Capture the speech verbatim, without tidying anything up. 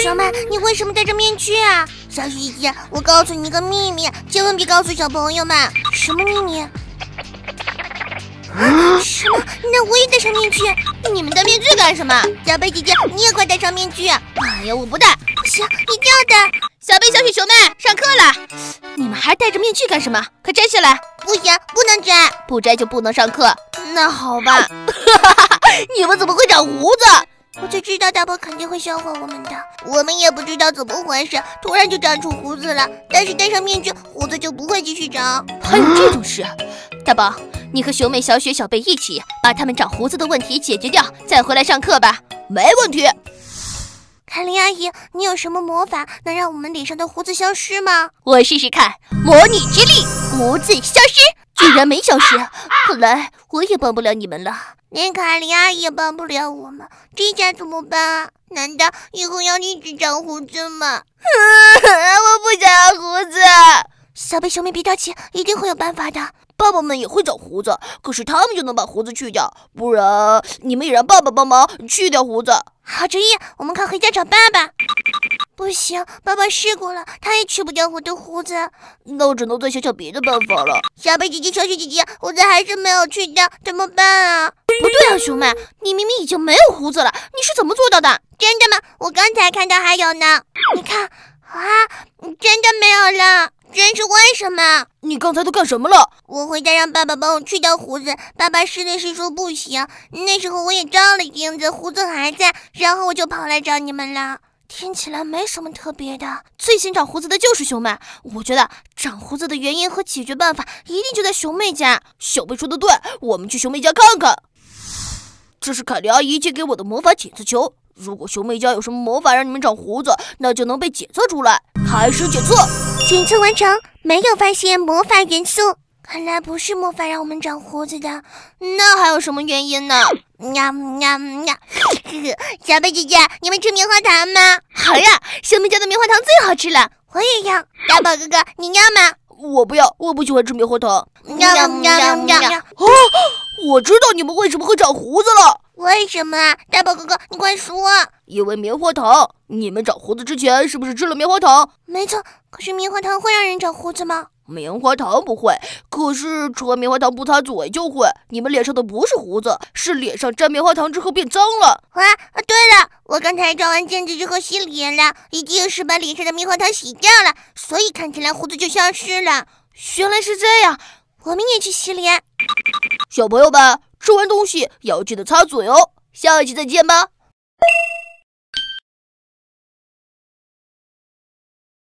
小麦，你为什么戴着面具啊？小雪姐姐，我告诉你一个秘密，千万别告诉小朋友们。什么秘密？什么？那我也戴上面具？ 你们戴面具干什么？ 小贝姐姐，你也快戴上面具！ 哎呀，我不戴， 不行，一定要戴！ 小贝、小雪、熊妹，上课了！你们还戴着面具干什么？快摘下来！ 不行，不能摘， 不摘就不能上课。那好吧。你们怎么会长胡子？ 我就知道大伯肯定会笑话我们的。我们也不知道怎么回事，突然就长出胡子了。但是戴上面具，胡子就不会继续长。 还有这种事？大宝，你和熊妹、小雪、小贝一起把他们长胡子的问题解决掉，再回来上课吧。没问题。 凯琳阿姨，你有什么魔法能让我们脸上的胡子消失吗？ 我试试看，魔女之力，胡子消失。居然没消失，看来我也帮不了你们了。 连凯琳阿姨也帮不了我们，这下怎么办啊？难道以后要一直长胡子吗？ 我不想要胡子。 小贝、熊妹别着急，一定会有办法的。 爸爸们也会长胡子，可是他们就能把胡子去掉，不然你们也让爸爸帮忙去掉胡子。 好主意，我们快回家找爸爸。不行，爸爸试过了，他也去不掉我的胡子。 那我只能再想想别的办法了。 小贝姐姐、小雪姐姐，胡子还是没有去掉，怎么办啊？ 不对啊，熊妹，你明明已经没有胡子了，你是怎么做到的？ 真的吗？我刚才看到还有呢。你看，啊，真的没有了。这是为什么？ 你刚才都干什么了？ 我回家让爸爸帮我去掉胡子，爸爸试的是说不行。那时候我也照了镜子，胡子还在，然后我就跑来找你们了。听起来没什么特别的。 最先长胡子的就是熊妹，我觉得长胡子的原因和解决办法一定就在熊妹家。小贝说的对，我们去熊妹家看看。这是凯莉阿姨借给我的魔法检测球，如果熊妹家有什么魔法让你们长胡子，那就能被检测出来。开始检测。 检测完成，没有发现魔法元素，看来不是魔法让我们长胡子的。 那还有什么原因呢？ 呀呀呀！小贝姐姐，你们吃棉花糖吗？ 好呀，熊妹家的棉花糖最好吃了。 我也要。大宝哥哥，你要吗？ 我不要，我不喜欢吃棉花糖。 呀呀呀呀！ 哦，我知道你们为什么会长胡子了。 为什么啊？大宝哥哥，你快说。 因为棉花糖。你们长胡子之前是不是吃了棉花糖？ 没错，可是棉花糖会让人长胡子吗？ 棉花糖不会，可是吃完棉花糖不擦嘴就会。你们脸上的不是胡子，是脸上沾棉花糖之后变脏了。 啊，对了，我刚才照完镜子之后洗脸了，一定是把脸上的棉花糖洗掉了，所以看起来胡子就消失了。 原来是这样， 我们也去洗脸。 小朋友们，吃完东西要记得擦嘴哦。下一期再见吧。